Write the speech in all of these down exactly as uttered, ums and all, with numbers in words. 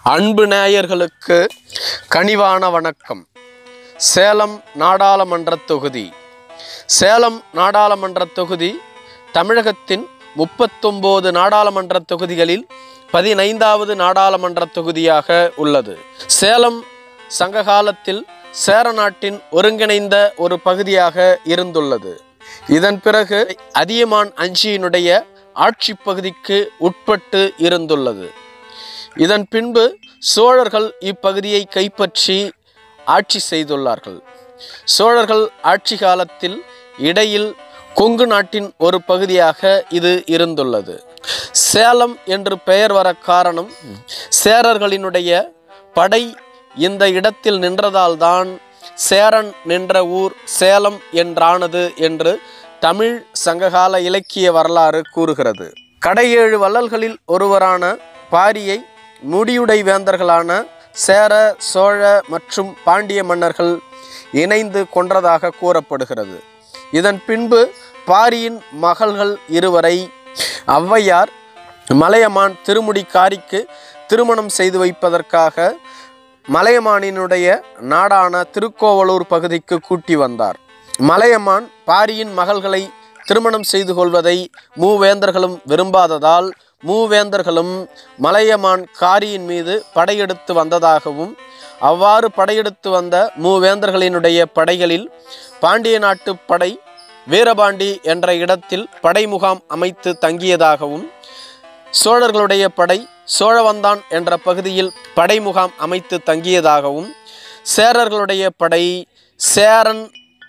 அன்பு நேயர்களுக்கு கனிவான வணக்கம். சேலம் நாடாளுமன்ற தொகுதி. சேலம் நாடாளுமன்ற தொகுதி தமிழகத்தின் முப்பத்தொன்பது நாடாளுமன்ற தொகுதிகளில் பதினைந்தாவது நாடாளுமன்ற தொகுதியாக உள்ளது. சேலம் சங்ககாலத்தில் சேர நாட்டின் ஒருங்கிணைந்த ஒரு பகுதியாக இருந்துள்ளது. இதன் பிறகு அதியமான் அஞ்சியினுடைய ஆட்சி பகுதிக்கு உட்பட்டு இருந்துள்ளது. இதன் பின்பு சோழர்கள் இப்பகுதியை கைப்பற்றி ஆட்சி செய்துள்ளார்கள். சோழர்கள் ஆட்சி காலத்தில் இடையில் கொங்கு நாட்டின் ஒரு பகுதியாக இது இருந்துள்ளது. சேலம் என்று பெயர் வர காரணம் சேரர்களினுடைய படை இந்த இடத்தில் நின்றதால் தான் சேரன் நின்ற ஊர் சேலம் என்றானது என்று தமிழ் சங்ககால இலக்கிய வரலாறு கூறுகிறது. கடையேழு வள்ளல்களில் ஒருவரான பாரியை முடியுடை வேந்தர்களான சேர, சோழ மற்றும் பாண்டிய மன்னர்கள் இணைந்து கொன்றதாக கூறப்படுகிறது. இதன் பின்பு பாரியின் மகள்கள் இருவரை ஔவையார் மலையமான் திருமுடிக்காரிக்கு திருமணம் செய்து வைப்பதற்காக மலையமானினுடைய நாடான திருக்கோவலூர் பகுதிக்கு கூட்டி வந்தார். மலையமான் பாரியின் மகள்களை திருமணம் செய்து கொள்வதை மூவேந்தர்களும் விரும்பாததால் மூவேந்தர்களும் மலையமான் காரியின் மீது படையெடுத்து வந்ததாகவும், அவ்வாறு படையெடுத்து வந்த மூவேந்தர்களினுடைய படைகளில் பாண்டிய நாட்டு படை வீரபாண்டி என்ற இடத்தில் படை முகாம் அமைத்து தங்கியதாகவும், சோழர்களுடைய படை சோழவந்தான் என்ற பகுதியில் படை முகாம் அமைத்து தங்கியதாகவும், சேரர்களுடைய படை சேரன்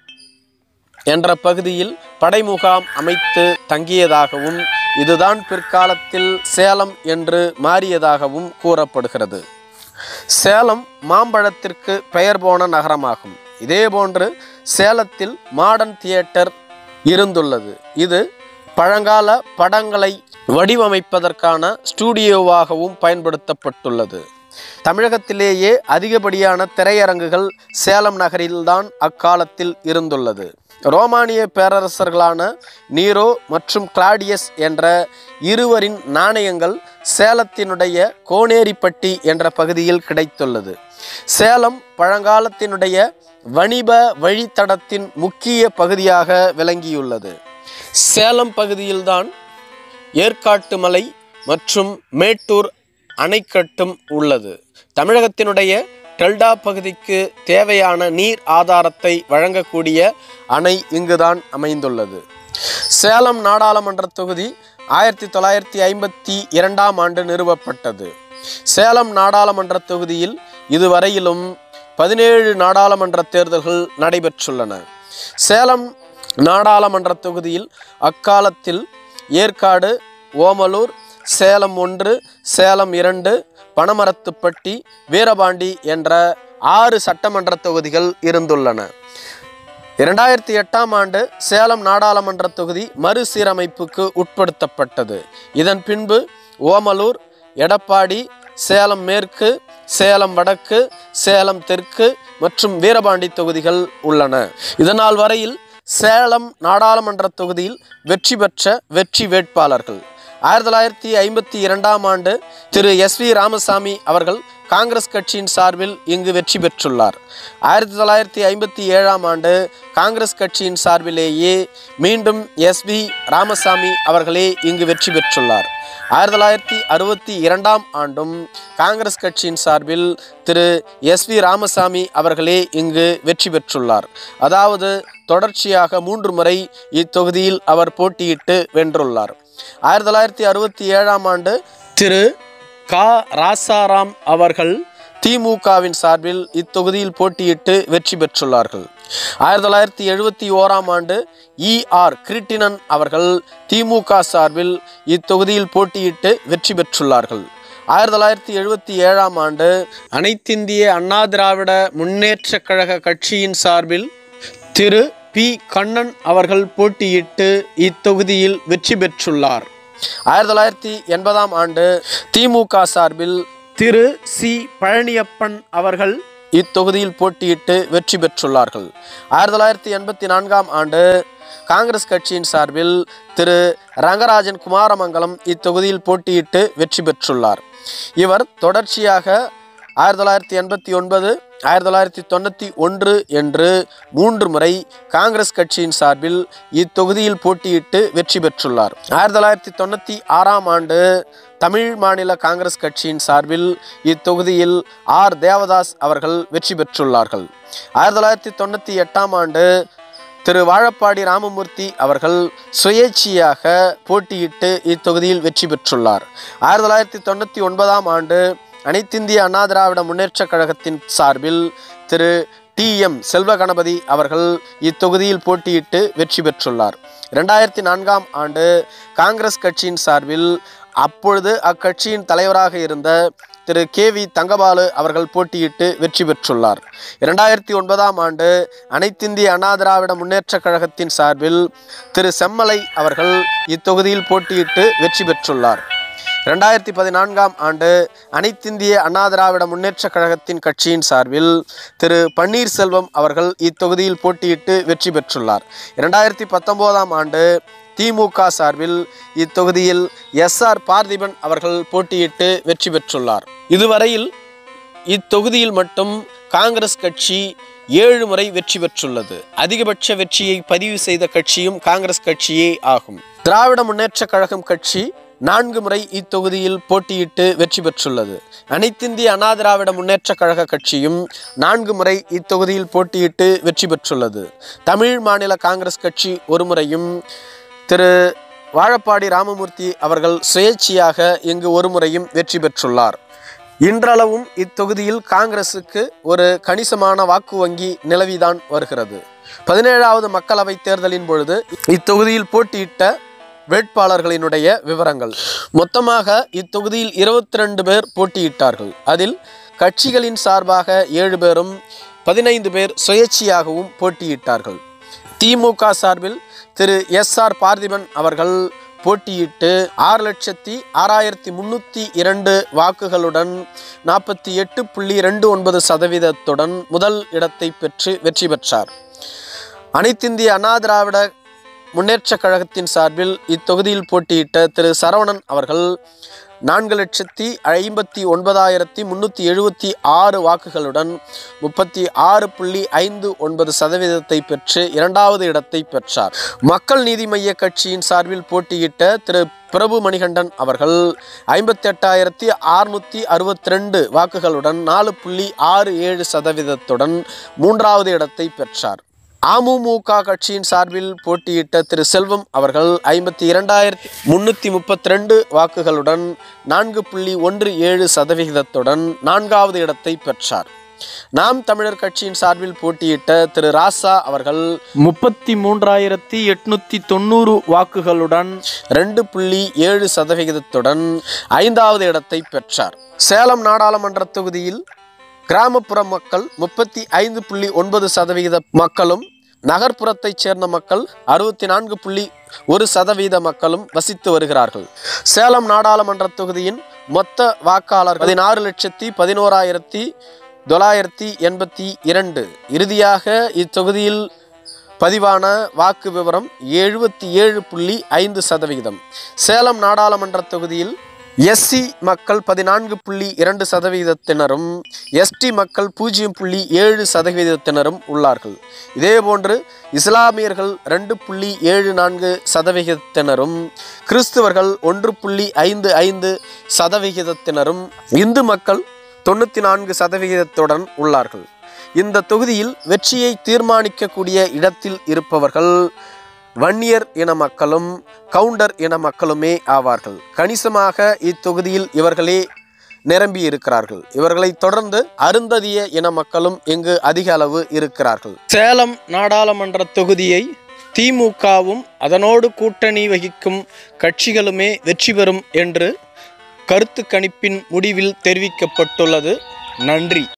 என்ற பகுதியில் படைமுகாம் அமைத்து தங்கியதாகவும், இதுதான் பிற்காலத்தில் சேலம் என்று மாறியதாகவும் கூறப்படுகிறது. சேலம் மாம்பழத்திற்கு பெயர் போன நகரமாகும். இதேபோன்று சேலத்தில் மாடர்ன் தியேட்டர் இருந்துள்ளது. இது பழங்கால படங்களை வடிவமைப்பதற்கான ஸ்டூடியோவாகவும் பயன்படுத்தப்பட்டுள்ளது. தமிழகத்திலேயே அதிகப்படியான திரையரங்குகள் சேலம் நகரில்தான் அக்காலத்தில் இருந்துள்ளது. ரோமானிய பேரரசர்களான நீரோ மற்றும் கிளாடியஸ் என்ற இருவரின் நாணயங்கள் சேலத்தினுடைய கோனேரிப்பட்டி என்ற பகுதியில் கிடைத்துள்ளது. சேலம் பழங்காலத்தினுடைய வணிப வழித்தடத்தின் முக்கிய பகுதியாக விளங்கியுள்ளது. சேலம் பகுதியில்தான் ஏற்காட்டு மலை மற்றும் மேட்டூர் அணைக்கட்டும் உள்ளது. தமிழகத்தினுடைய டெல்டா பகுதிக்கு தேவையான நீர் ஆதாரத்தை வழங்கக்கூடிய அணை இங்குதான் அமைந்துள்ளது. சேலம் நாடாளுமன்ற தொகுதி ஆயிரத்தி தொள்ளாயிரத்தி ஐம்பத்தி இரண்டாம் ஆண்டு நிறுவப்பட்டது. சேலம் நாடாளுமன்ற தொகுதியில் இதுவரையிலும் பதினேழு நாடாளுமன்ற தேர்தல்கள் நடைபெற்றுள்ளன. சேலம் நாடாளுமன்ற தொகுதியில் அக்காலத்தில் ஏற்காடு, ஓமலூர், சேலம் ஒன்று, சேலம் இரண்டு, பனமரத்துப்பட்டி, வீரபாண்டி என்ற ஆறு சட்டமன்ற தொகுதிகள் இருந்துள்ளன. இரண்டாயிரத்தி எட்டாம் ஆண்டு சேலம் நாடாளுமன்ற தொகுதி மறுசீரமைப்புக்கு உட்படுத்தப்பட்டது. இதன் பின்பு ஓமலூர், எடப்பாடி, சேலம் மேற்கு, சேலம் வடக்கு, சேலம் தெற்கு மற்றும் வீரபாண்டி தொகுதிகள் உள்ளன. இதனால் வரையில் சேலம் நாடாளுமன்ற தொகுதியில் வெற்றி பெற்ற வெற்றி வேட்பாளர்கள்: ஆயிரத்தி தொள்ளாயிரத்தி ஐம்பத்தி இரண்டாம் ஆண்டு திரு எஸ் வி ராமசாமி அவர்கள் காங்கிரஸ் கட்சியின் சார்பில் இங்கு வெற்றி பெற்றுள்ளார். ஆயிரத்தி தொள்ளாயிரத்தி ஐம்பத்தி ஏழாம் ஆண்டு காங்கிரஸ் கட்சியின் சார்பிலேயே மீண்டும் எஸ் வி ராமசாமி அவர்களே இங்கு வெற்றி பெற்றுள்ளார். ஆயிரத்தி தொள்ளாயிரத்தி அறுபத்தி இரண்டாம் ஆண்டும் காங்கிரஸ் கட்சியின் சார்பில் திரு எஸ் வி ராமசாமி அவர்களே இங்கு வெற்றி பெற்றுள்ளார். அதாவது தொடர்ச்சியாக மூன்று முறை இத்தொகுதியில் அவர் போட்டியிட்டு வென்றுள்ளார். ஆயிரத்தி தொள்ளாயிரத்தி அறுபத்தி ஏழாம் ஆண்டு திரு கா ராசாராம் அவர்கள் திமுகவின் சார்பில் இத்தொகுதியில் போட்டியிட்டு வெற்றி பெற்றுள்ளார்கள். ஆயிரத்தி தொள்ளாயிரத்தி எழுபத்தி ஓராம் ஆண்டு இ ஆர் கிருட்டிணன் அவர்கள் திமுக சார்பில் இத்தொகுதியில் போட்டியிட்டு வெற்றி பெற்றுள்ளார்கள். ஆயிரத்தி தொள்ளாயிரத்தி எழுபத்தி ஏழாம் ஆண்டு அனைத்திந்திய அண்ணா திராவிட முன்னேற்ற கழக கட்சியின் சார்பில் திரு பி கண்ணன் அவர்கள் போட்டியிட்டு இத்தொகுதியில் வெற்றி பெற்றுள்ளார். ஆயிரத்தி தொள்ளாயிரத்தி எண்பதாம் ஆண்டு திமுக சார்பில் திரு சி பழனியப்பன் அவர்கள் இத்தொகுதியில் போட்டியிட்டு வெற்றி பெற்றுள்ளார்கள். ஆயிரத்தி தொள்ளாயிரத்தி எண்பத்தி நான்காம் ஆண்டு காங்கிரஸ் கட்சியின் சார்பில் திரு ரங்கராஜன் குமாரமங்கலம் இத்தொகுதியில் போட்டியிட்டு வெற்றி பெற்றுள்ளார். இவர் தொடர்ச்சியாக ஆயிரத்தி தொள்ளாயிரத்தி எண்பத்தி ஒன்பது ஆயிரத்தி தொள்ளாயிரத்தி தொண்ணூற்றி ஒன்று என்று மூன்று முறை காங்கிரஸ் கட்சியின் சார்பில் இத்தொகுதியில் போட்டியிட்டு வெற்றி பெற்றுள்ளார். ஆயிரத்தி தொள்ளாயிரத்தி தொண்ணூற்றி ஆறாம் ஆண்டு தமிழ் மாநில காங்கிரஸ் கட்சியின் சார்பில் இத்தொகுதியில் ஆர் தேவதாஸ் அவர்கள் வெற்றி பெற்றுள்ளார்கள். ஆயிரத்தி தொள்ளாயிரத்தி தொண்ணூற்றி எட்டாம் ஆண்டு திரு வாழப்பாடி ராமமூர்த்தி அவர்கள் சுயேட்சையாக போட்டியிட்டு இத்தொகுதியில் வெற்றி பெற்றுள்ளார். ஆயிரத்தி தொள்ளாயிரத்தி தொண்ணூற்றி ஒன்பதாம் ஆண்டு அனைத்திந்திய அண்ணா திராவிட முன்னேற்ற கழகத்தின் சார்பில் திரு டி எம் செல்வ கணபதி அவர்கள் இத்தொகுதியில் போட்டியிட்டு வெற்றி பெற்றுள்ளார். இரண்டாயிரத்தி நான்காம் ஆண்டு காங்கிரஸ் கட்சியின் சார்பில் அப்பொழுது அக்கட்சியின் தலைவராக இருந்த திரு கே வி தங்கபாலு அவர்கள் போட்டியிட்டு வெற்றி பெற்றுள்ளார். இரண்டாயிரத்தி ஒன்பதாம் ஆண்டு அனைத்திந்திய அண்ணா திராவிட முன்னேற்ற கழகத்தின் சார்பில் திரு செம்மலை அவர்கள் இத்தொகுதியில் போட்டியிட்டு வெற்றி பெற்றுள்ளார். இரண்டாயிரத்தி பதினான்காம் ஆண்டு அனைத்திந்திய அண்ணா திராவிட முன்னேற்ற கழகத்தின் கட்சியின் சார்பில் திரு பன்னீர்செல்வம் அவர்கள் இத்தொகுதியில் போட்டியிட்டு வெற்றி பெற்றுள்ளார். இரண்டாயிரத்தி பத்தொம்போதாம் ஆண்டு திமுக சார்பில் இத்தொகுதியில் எஸ் ஆர் பார்த்திபன் அவர்கள் போட்டியிட்டு வெற்றி பெற்றுள்ளார். இதுவரையில் இத்தொகுதியில் மட்டும் காங்கிரஸ் கட்சி ஏழு முறை வெற்றி பெற்றுள்ளது. அதிகபட்ச வெற்றியை பதிவு செய்த கட்சியும் காங்கிரஸ் கட்சியே ஆகும். திராவிட முன்னேற்ற கழகம் கட்சி நான்கு முறை இத்தொகுதியில் போட்டியிட்டு வெற்றி பெற்றுள்ளது. அனைத்திந்திய அண்ணா திராவிட முன்னேற்ற கழக கட்சியும் நான்கு முறை இத்தொகுதியில் போட்டியிட்டு வெற்றி பெற்றுள்ளது. தமிழ் மாநில காங்கிரஸ் கட்சி ஒரு முறையும் திரு வாழப்பாடி ராமமூர்த்தி அவர்கள் சுயேட்சையாக இங்கு ஒரு முறையும் வெற்றி பெற்றுள்ளார். இன்றளவும் இத்தொகுதியில் காங்கிரசுக்கு ஒரு கணிசமான வாக்கு வங்கி நிலவிதான் வருகிறது. பதினேழாவது மக்களவை தேர்தலின் பொழுது இத்தொகுதியில் போட்டியிட்ட வேட்பாளர்களினுடைய விவரங்கள். மொத்தமாக இத்தொகுதியில் இருபத்தி ரெண்டு பேர் போட்டியிட்டார்கள். அதில் கட்சிகளின் சார்பாக ஏழு பேரும் பதினைந்து பேர் சுயேட்சையாகவும் போட்டியிட்டார்கள். திமுக சார்பில் திரு எஸ் ஆர் பார்த்திபன் அவர்கள் போட்டியிட்டு ஆறு லட்சத்தி ஆறாயிரத்தி முன்னூற்றி இரண்டு வாக்குகளுடன் நாற்பத்தி எட்டு புள்ளி ரெண்டு ஒன்பது சதவீதத்துடன் முதல் இடத்தை பெற்று வெற்றி பெற்றார். அனைத்திந்திய அண்ணா திராவிட முன்னேற்ற கழகத்தின் சார்பில் இத்தொகுதியில் போட்டியிட்ட திரு சரவணன் அவர்கள் நான்கு லட்சத்தி ஐம்பத்தி ஒன்பதாயிரத்தி முன்னூற்றி எழுபத்தி ஆறு வாக்குகளுடன் முப்பத்தி ஆறு புள்ளி ஐந்து ஒன்பது சதவீதத்தை பெற்று இரண்டாவது இடத்தை பெற்றார். மக்கள் நீதி மய்ய கட்சியின் சார்பில் போட்டியிட்ட திரு பிரபு மணிகண்டன் அவர்கள் ஐம்பத்தி எட்டாயிரத்தி அறுநூற்றி அறுபத்தி ரெண்டு வாக்குகளுடன் நாலு புள்ளி ஆறு ஏழு சதவீதத்துடன் மூன்றாவது இடத்தை பெற்றார். அமமுக கட்சியின் சார்பில் போட்டியிட்ட திரு செல்வம் அவர்கள் ஐம்பத்தி இரண்டாயிரத்தி முன்னூற்றி முப்பத்தி ரெண்டு வாக்குகளுடன் நான்கு புள்ளி ஒன்று ஏழு சதவிகிதத்துடன் நான்காவது இடத்தை பெற்றார். நாம் தமிழர் கட்சியின் சார்பில் போட்டியிட்ட திரு ராசா அவர்கள் முப்பத்தி மூன்றாயிரத்தி எட்நூத்தி தொண்ணூறு வாக்குகளுடன் ரெண்டு புள்ளி ஏழு சதவிகிதத்துடன் ஐந்தாவது இடத்தை பெற்றார். சேலம் நாடாளுமன்ற தொகுதியில் கிராமப்புற மக்கள் முப்பத்தி ஐந்து புள்ளி ஒன்பது சதவீத மக்களும் நகர்ப்புறத்தைச் சேர்ந்த மக்கள் அறுபத்தி நான்கு புள்ளி ஒரு சதவீத மக்களும் வசித்து வருகிறார்கள். சேலம் நாடாளுமன்ற தொகுதியின் மொத்த வாக்காளர் பதினாறு லட்சத்தி பதினோராயிரத்தி தொள்ளாயிரத்தி எண்பத்தி இரண்டு. இறுதியாக இத்தொகுதியில் பதிவான வாக்கு விவரம் எழுபத்தி ஏழு புள்ளி ஐந்து சதவிகிதம். சேலம் நாடாளுமன்ற தொகுதியில் எஸ்சி மக்கள் பதினான்கு புள்ளி இரண்டு சதவீதத்தினரும் எஸ்டி மக்கள் பூஜ்ஜியம் புள்ளி ஏழு சதவீதத்தினரும் உள்ளார்கள். இதேபோன்று இஸ்லாமியர்கள் ரெண்டு புள்ளி ஏழு நான்கு சதவிகிதத்தினரும் கிறிஸ்துவர்கள் ஒன்று புள்ளி ஐந்து ஐந்து சதவிகிதத்தினரும் இந்து மக்கள் தொண்ணூற்றி நான்கு சதவிகிதத்துடன் உள்ளார்கள். இந்த தொகுதியில் வெற்றியை தீர்மானிக்கக்கூடிய இடத்தில் இருப்பவர்கள் வன்னியர் இன மக்களும் கவுண்டர் இன மக்களுமே ஆவார்கள். கணிசமாக இத்தொகுதியில் இவர்களே நிரம்பி இருக்கிறார்கள். இவர்களை தொடர்ந்து அருந்ததிய இன மக்களும் இங்கு அதிக அளவு இருக்கிறார்கள். சேலம் நாடாளுமன்ற தொகுதியை திமுகவும் அதனோடு கூட்டணி வகிக்கும் கட்சிகளுமே வெற்றி பெறும் என்று கருத்து கணிப்பின் முடிவில் தெரிவிக்கப்பட்டுள்ளது. நன்றி.